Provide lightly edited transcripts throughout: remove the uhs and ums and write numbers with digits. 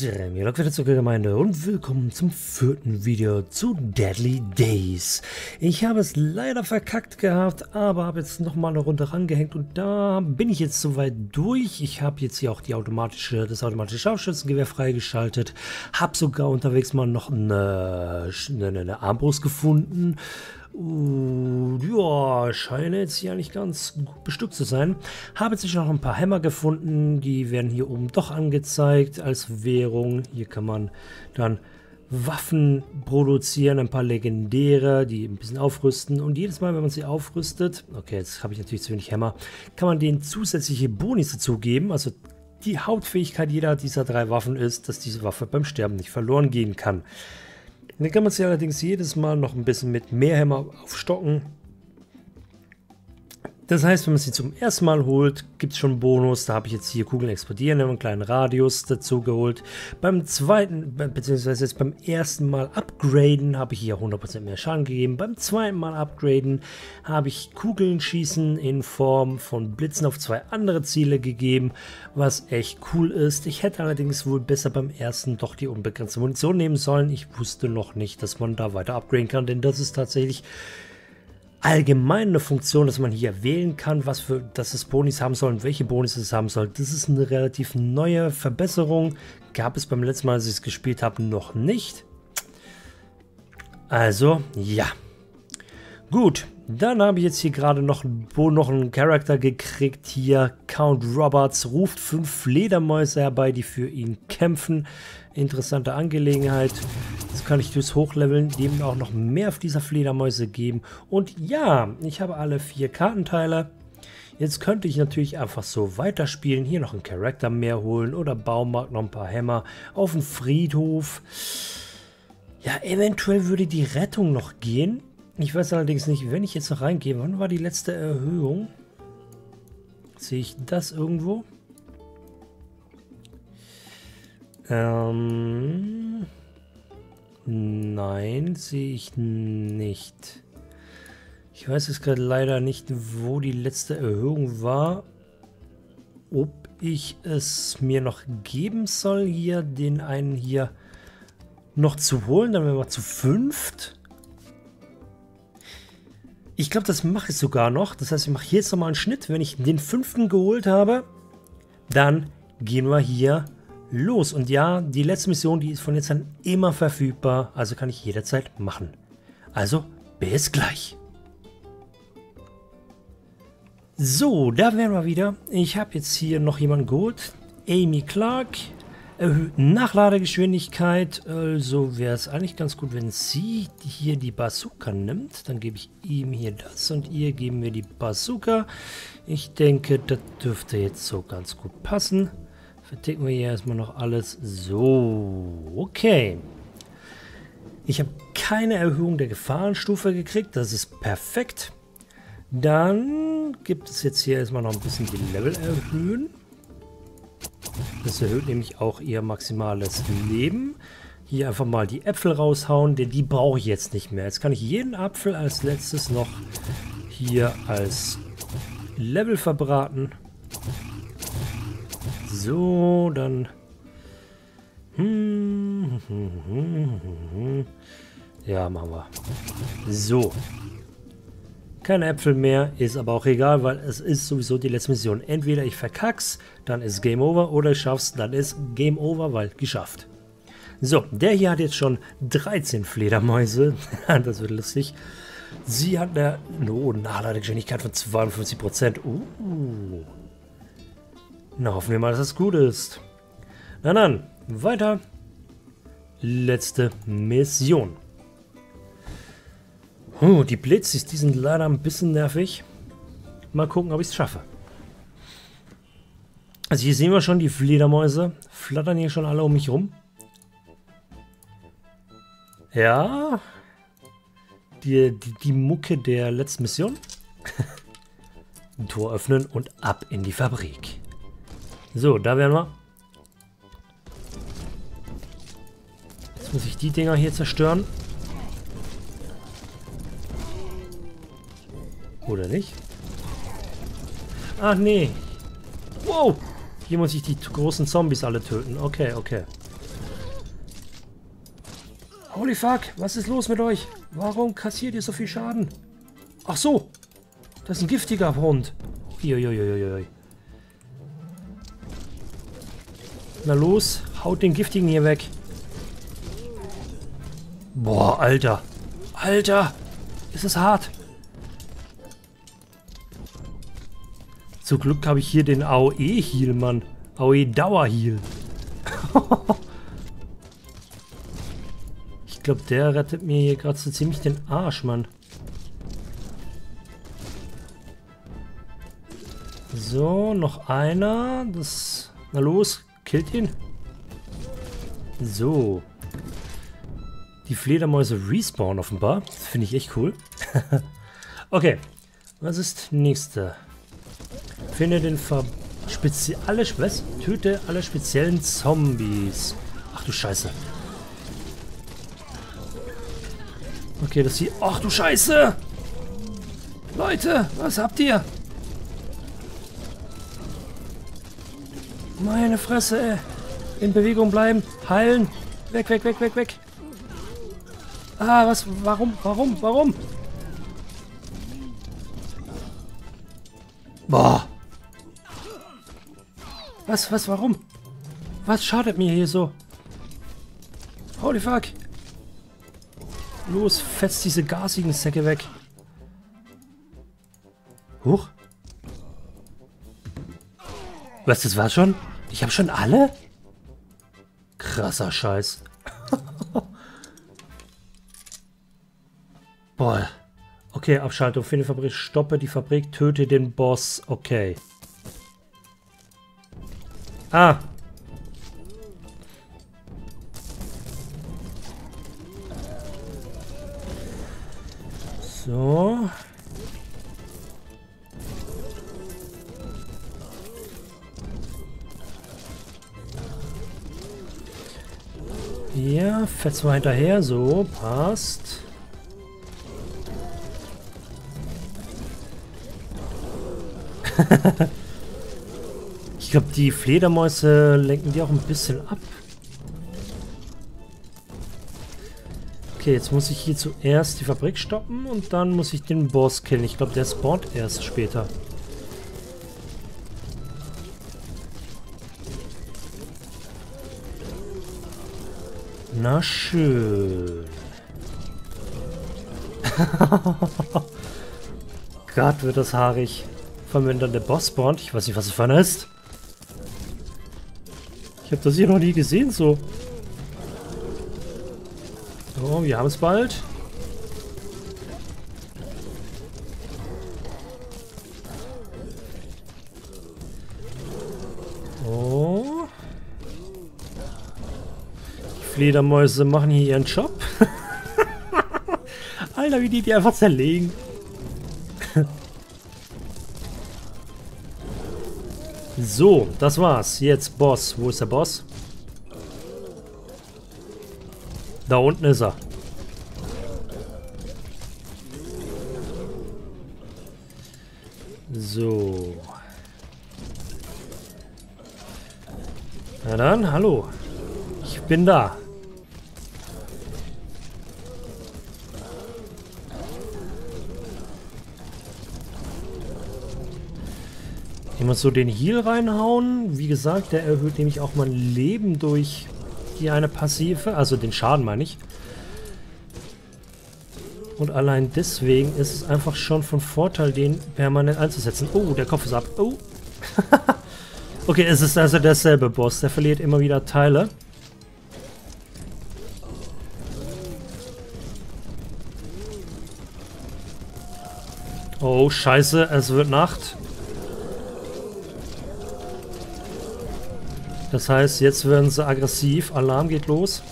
Dremir wieder zur Gemeinde und willkommen zum 4. Video zu Deadly Days. Ich habe es leider verkackt gehabt, aber habe jetzt nochmal eine Runde rangehängt und da bin ich jetzt soweit durch. Ich habe jetzt hier auch das automatische Scharfschützengewehr freigeschaltet, habe sogar unterwegs mal noch eine Armbrust gefunden. Ja, scheint jetzt hier nicht ganz gut bestückt zu sein. Habe jetzt noch ein paar Hämmer gefunden, die werden hier oben doch angezeigt als Währung. Hier kann man dann Waffen produzieren, ein paar legendäre, die ein bisschen aufrüsten. Und jedes Mal, wenn man sie aufrüstet, okay, jetzt habe ich natürlich zu wenig Hämmer, kann man denen zusätzliche Bonis dazugeben. Also die Hauptfähigkeit jeder dieser 3 Waffen ist, dass diese Waffe beim Sterben nicht verloren gehen kann. Dann kann man sie allerdings jedes Mal noch ein bisschen mit mehr Hämmer aufstocken. Das heißt, wenn man sie zum ersten Mal holt, gibt es schon einen Bonus. Da habe ich jetzt hier Kugeln explodieren, einen kleinen Radius dazu geholt. Beim zweiten, beziehungsweise jetzt beim ersten Mal upgraden, habe ich hier 100% mehr Schaden gegeben. Beim zweiten Mal upgraden habe ich Kugeln schießen in Form von Blitzen auf 2 andere Ziele gegeben, was echt cool ist. Ich hätte allerdings wohl besser beim ersten doch die unbegrenzte Munition nehmen sollen. Ich wusste noch nicht, dass man da weiter upgraden kann, denn das ist tatsächlich allgemein eine Funktion, dass man hier wählen kann, dass es Bonis haben soll und welche Bonis es haben soll. Das ist eine relativ neue Verbesserung. Gab es beim letzten Mal, als ich es gespielt habe, noch nicht. Also, ja. Gut, dann habe ich jetzt hier gerade noch einen Charakter gekriegt. Hier, Count Roberts ruft 5 Fledermäuse herbei, die für ihn kämpfen. Interessante Angelegenheit. Das kann ich durchs Hochleveln dem auch noch mehr auf dieser Fledermäuse geben. Und ja, ich habe alle 4 Kartenteile. Jetzt könnte ich natürlich einfach so weiterspielen. Hier noch einen Charakter mehr holen oder Baumarkt noch ein paar Hämmer auf den Friedhof. Ja, eventuell würde die Rettung noch gehen. Ich weiß allerdings nicht, wenn ich jetzt noch reingehe, wann war die letzte Erhöhung? Sehe ich das irgendwo? Nein, sehe ich nicht. Ich weiß jetzt gerade leider nicht, wo die letzte Erhöhung war. Ob ich es mir noch geben soll, hier den einen hier noch zu holen. Dann wären wir zu 5. Ich glaube, das mache ich sogar noch. Das heißt, ich mache hier jetzt nochmal einen Schnitt. Wenn ich den 5. geholt habe, dann gehen wir hier los. Und ja, die letzte Mission, die ist von jetzt an immer verfügbar. Also kann ich jederzeit machen. Also, bis gleich. So, da wären wir wieder. Ich habe jetzt hier noch jemanden geholt. Amy Clark. Erhöhten Nachladegeschwindigkeit. Also wäre es eigentlich ganz gut, wenn sie hier die Bazooka nimmt. Dann gebe ich ihm hier das und ihr geben mir die Bazooka. Ich denke, das dürfte jetzt so ganz gut passen. Verticken wir hier erstmal noch alles. So, okay. Ich habe keine Erhöhung der Gefahrenstufe gekriegt. Das ist perfekt. Dann gibt es jetzt hier erstmal noch ein bisschen die Level erhöhen. Das erhöht nämlich auch ihr maximales Leben. Hier einfach mal die Äpfel raushauen, denn die brauche ich jetzt nicht mehr. Jetzt kann ich jeden Apfel als letztes noch hier als Level verbraten. So, dann... Ja, machen wir. So. Keine Äpfel mehr, ist aber auch egal, weil es ist sowieso die letzte Mission. Entweder ich verkack's, dann ist Game Over, oder ich schaff's, dann ist Game Over, weil geschafft. So, der hier hat jetzt schon 13 Fledermäuse. Das wird lustig. Sie hat eine Nachladegeschwindigkeit von 52%. Na, hoffen wir mal, dass das gut ist. Na dann, weiter. Letzte Mission. Die Blitzes, die sind leider ein bisschen nervig. Mal gucken, ob ich es schaffe. Also hier sehen wir schon die Fledermäuse. Flattern hier schon alle um mich rum. Ja. Die Mucke der letzten Mission. Ein Tor öffnen und ab in die Fabrik. So, da wären wir. Jetzt muss ich die Dinger hier zerstören. Oder nicht? Ach nee. Wow. Hier muss ich die großen Zombies alle töten. Okay, okay. Holy fuck, was ist los mit euch? Warum kassiert ihr so viel Schaden? Ach so, das ist ein giftiger Hund. Uiuiuiui. Na los, haut den giftigen hier weg. Boah, Alter. Alter, ist das hart. Zum Glück habe ich hier den AOE-Heal, Mann. AOE-Dauer-Heal. Ich glaube, der rettet mir hier gerade so ziemlich den Arsch, Mann. So, noch einer. Das. Na los, killt ihn. So. Die Fledermäuse respawnen offenbar. Das finde ich echt cool. Okay. Was ist nächste? Finde den Töte alle speziellen Zombies. Ach du Scheiße. Okay, das hier. Ach du Scheiße! Leute, was habt ihr? Meine Fresse, ey. In Bewegung bleiben. Heilen. Weg, weg, weg, weg, weg. Ah, was? Warum? Boah. Was? Warum? Was schadet mir hier so? Holy fuck. Los, fetzt diese gasigen Säcke weg. Huch. Was, das war schon? Ich habe schon alle? Krasser Scheiß. Boah. Okay, Abschaltung. Finde die Fabrik. Stoppe die Fabrik. Töte den Boss. Okay. Ah. So. Ja, fetz mal hinterher. So, passt. Ich glaube, die Fledermäuse lenken die auch ein bisschen ab. Okay, jetzt muss ich hier zuerst die Fabrik stoppen und dann muss ich den Boss killen. Ich glaube, der spawnt erst später. Na schön. Gott, wird das haarig. Vor allem, wenn dann der Boss spawnt. Ich weiß nicht, was es für einer ist. Ich habe das hier noch nie gesehen, so. So, wir haben es bald. Oh. Die Fledermäuse machen hier ihren Job. Alter, wie die einfach zerlegen. So, das war's. Jetzt Boss. Wo ist der Boss? Da unten ist er. So. Na dann, hallo. Ich bin da. Ich muss so den Heal reinhauen. Wie gesagt, der erhöht nämlich auch mein Leben durch die eine Passive. Also den Schaden meine ich. Und allein deswegen ist es einfach schon von Vorteil, den permanent einzusetzen. Oh, der Kopf ist ab. Oh. Okay, es ist also derselbe Boss. Der verliert immer wieder Teile. Oh, scheiße. Es wird Nacht. Das heißt, jetzt werden sie aggressiv. Alarm geht los.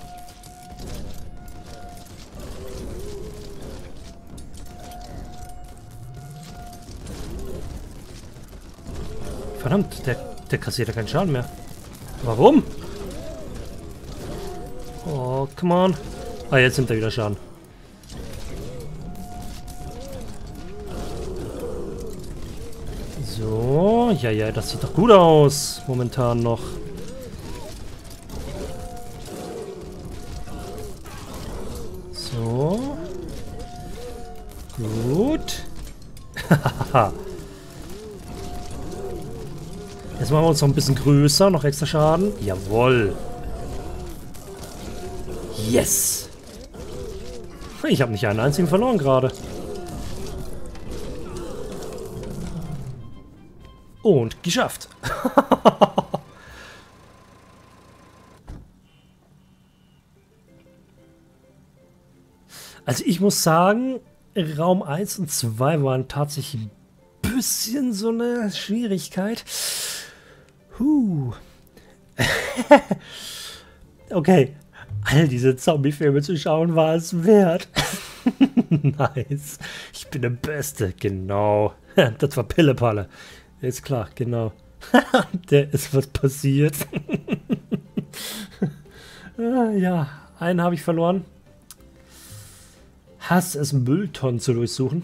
Verdammt, der kassiert ja keinen Schaden mehr. Warum? Oh, come on. Ah, jetzt nimmt er wieder Schaden. So, ja, das sieht doch gut aus. Momentan noch. Gut. Jetzt machen wir uns noch ein bisschen größer, noch extra Schaden. Jawohl. Yes. Ich habe nicht einen einzigen verloren gerade. Und geschafft. Also ich muss sagen, Raum 1 und 2 waren tatsächlich ein bisschen so eine Schwierigkeit. Okay, all diese Zombie-Filme zu schauen war es wert. Nice. Ich bin der Beste, genau. Das war Pillepalle. Ist klar, genau. Der ist was passiert. Ja, einen habe ich verloren. Hass es, Mülltonnen zu durchsuchen.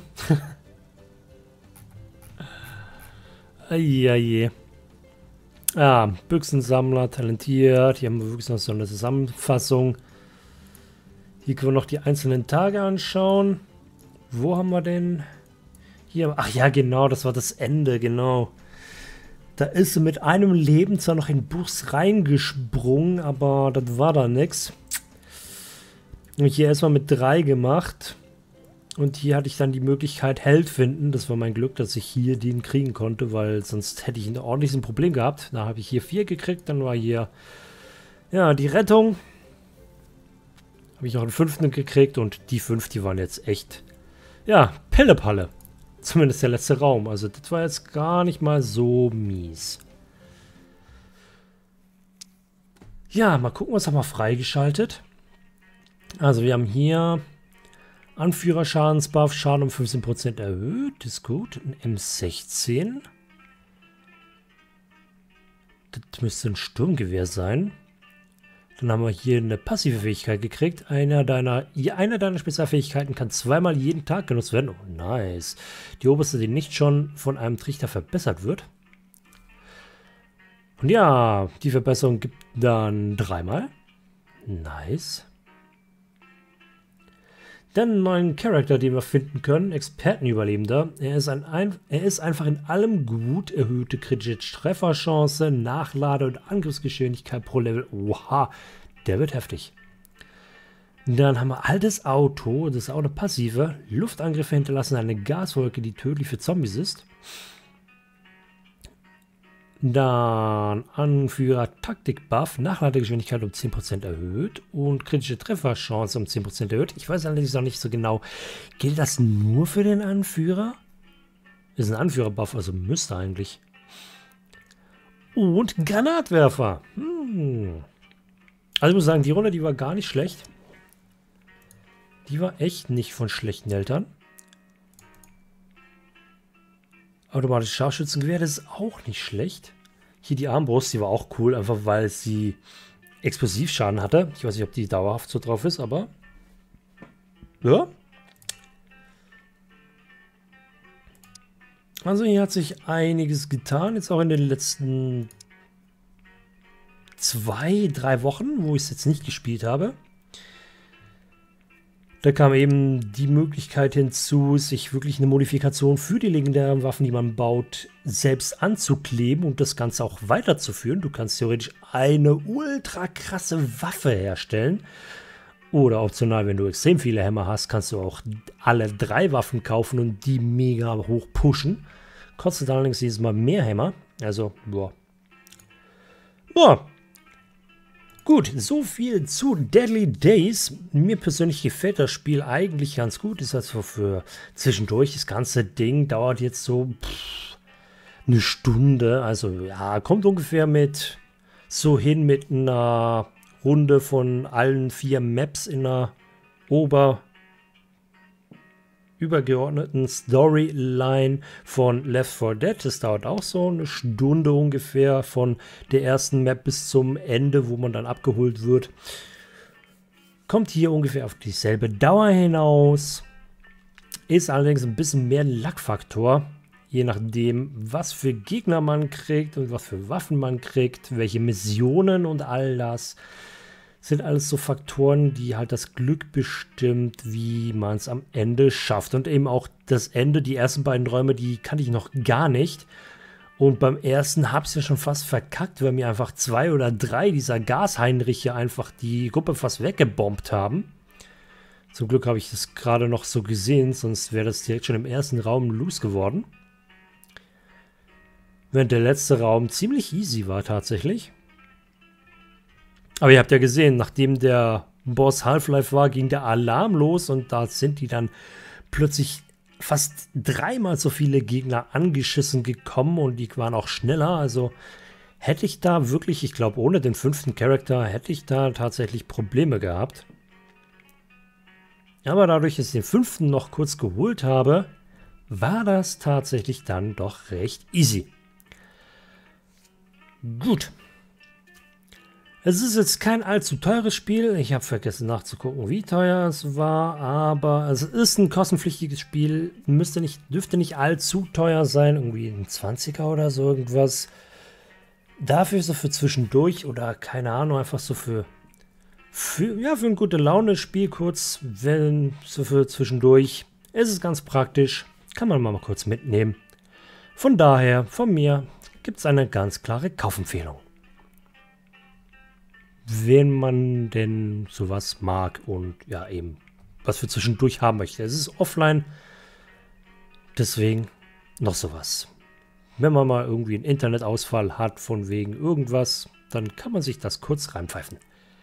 Eieiei. Ah, Büchsensammler, talentiert. Hier haben wir wirklich noch so eine Zusammenfassung. Hier können wir noch die einzelnen Tage anschauen. Wo haben wir denn? Hier, ach ja, genau, das war das Ende, genau. Da ist sie mit einem Leben zwar noch in den Bus reingesprungen, aber das war da nix. Und hier erstmal mit 3 gemacht. Und hier hatte ich dann die Möglichkeit, Held finden. Das war mein Glück, dass ich hier den kriegen konnte, weil sonst hätte ich ein ordentliches Problem gehabt. Da habe ich hier 4 gekriegt, dann war hier ja die Rettung. Habe ich noch einen 5. gekriegt und die 5, die waren jetzt echt, ja, Pillepalle. Zumindest der letzte Raum. Also das war jetzt gar nicht mal so mies. Ja, mal gucken, was haben wir freigeschaltet. Also wir haben hier Anführerschadensbuff, Schaden um 15% erhöht, ist gut. Ein M16. Das müsste ein Sturmgewehr sein. Dann haben wir hier eine passive Fähigkeit gekriegt. Eine deiner Spezialfähigkeiten kann 2-mal jeden Tag genutzt werden. Oh, nice. Die oberste, die nicht schon von einem Trichter verbessert wird. Und ja, die Verbesserung gibt dann 3-mal. Nice. Dann einen neuen Charakter, den wir finden können. Expertenüberlebender. Er ist einfach in allem gut. Erhöhte kritische Trefferchance, Nachlade- und Angriffsgeschwindigkeit pro Level. Oha, der wird heftig. Dann haben wir altes Auto. Das ist auch eine passive. Luftangriffe hinterlassen eine Gaswolke, die tödlich für Zombies ist. Dann Anführer Taktik-Buff, Nachladegeschwindigkeit um 10% erhöht und kritische Trefferchance um 10% erhöht. Ich weiß allerdings noch nicht so genau, gilt das nur für den Anführer? Ist ein Anführer-Buff, also müsste eigentlich. Und Granatwerfer. Also ich muss sagen, die Runde, die war gar nicht schlecht. Die war echt nicht von schlechten Eltern. Automatisches Scharfschützengewehr, das ist auch nicht schlecht. Hier die Armbrust, die war auch cool, einfach weil sie Explosivschaden hatte. Ich weiß nicht, ob die dauerhaft so drauf ist, aber ja. Also hier hat sich einiges getan, jetzt auch in den letzten 2, 3 Wochen, wo ich es jetzt nicht gespielt habe. Da kam eben die Möglichkeit hinzu, sich wirklich eine Modifikation für die legendären Waffen, die man baut, selbst anzukleben und das Ganze auch weiterzuführen. Du kannst theoretisch eine ultra krasse Waffe herstellen. Oder optional, wenn du extrem viele Hämmer hast, kannst du auch alle 3 Waffen kaufen und die mega hoch pushen. Kostet allerdings dieses Mal mehr Hämmer. Also, boah. Boah. Gut, so viel zu Deadly Days. Mir persönlich gefällt das Spiel eigentlich ganz gut. Ist also für zwischendurch. Das ganze Ding dauert jetzt so eine Stunde. Also ja, kommt ungefähr mit so hin mit einer Runde von allen 4 Maps in einer übergeordneten Storyline von Left 4 Dead. Das dauert auch so eine Stunde ungefähr von der ersten Map bis zum Ende, wo man dann abgeholt wird. Kommt hier ungefähr auf dieselbe Dauer hinaus. Ist allerdings ein bisschen mehr ein Lackfaktor. Je nachdem, was für Gegner man kriegt und was für Waffen man kriegt, welche Missionen und all das. Sind alles so Faktoren, die halt das Glück bestimmt, wie man es am Ende schafft. Und eben auch das Ende, die ersten beiden Räume, die kannte ich noch gar nicht. Und beim ersten habe ich es ja schon fast verkackt, weil mir einfach 2 oder 3 dieser Gasheinriche einfach die Gruppe fast weggebombt haben. Zum Glück habe ich das gerade noch so gesehen, sonst wäre das direkt schon im ersten Raum los geworden. Während der letzte Raum ziemlich easy war tatsächlich. Aber ihr habt ja gesehen, nachdem der Boss Half-Life war, ging der Alarm los und da sind die dann plötzlich fast 3-mal so viele Gegner angeschissen gekommen und die waren auch schneller. Also hätte ich da wirklich, ich glaube ohne den 5. Charakter, hätte ich da tatsächlich Probleme gehabt. Aber dadurch, dass ich den 5. noch kurz geholt habe, war das tatsächlich dann doch recht easy. Gut. Es ist jetzt kein allzu teures Spiel. Ich habe vergessen nachzugucken, wie teuer es war. Aber es ist ein kostenpflichtiges Spiel. Dürfte nicht allzu teuer sein. Irgendwie ein 20er oder so irgendwas. Dafür so für zwischendurch oder keine Ahnung, einfach so für ein gute Laune-Spiel kurz. So für zwischendurch. Es ist ganz praktisch. Kann man mal kurz mitnehmen. Von daher, von mir, gibt es eine ganz klare Kaufempfehlung. Wen man denn sowas mag und ja eben was für zwischendurch haben möchte. Es ist offline, deswegen noch sowas. Wenn man mal irgendwie einen Internetausfall hat von wegen irgendwas, dann kann man sich das kurz reinpfeifen.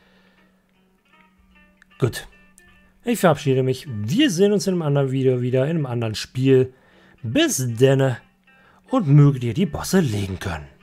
Gut, ich verabschiede mich. Wir sehen uns in einem anderen Video wieder, in einem anderen Spiel. Bis denne und möget ihr die Bosse legen können.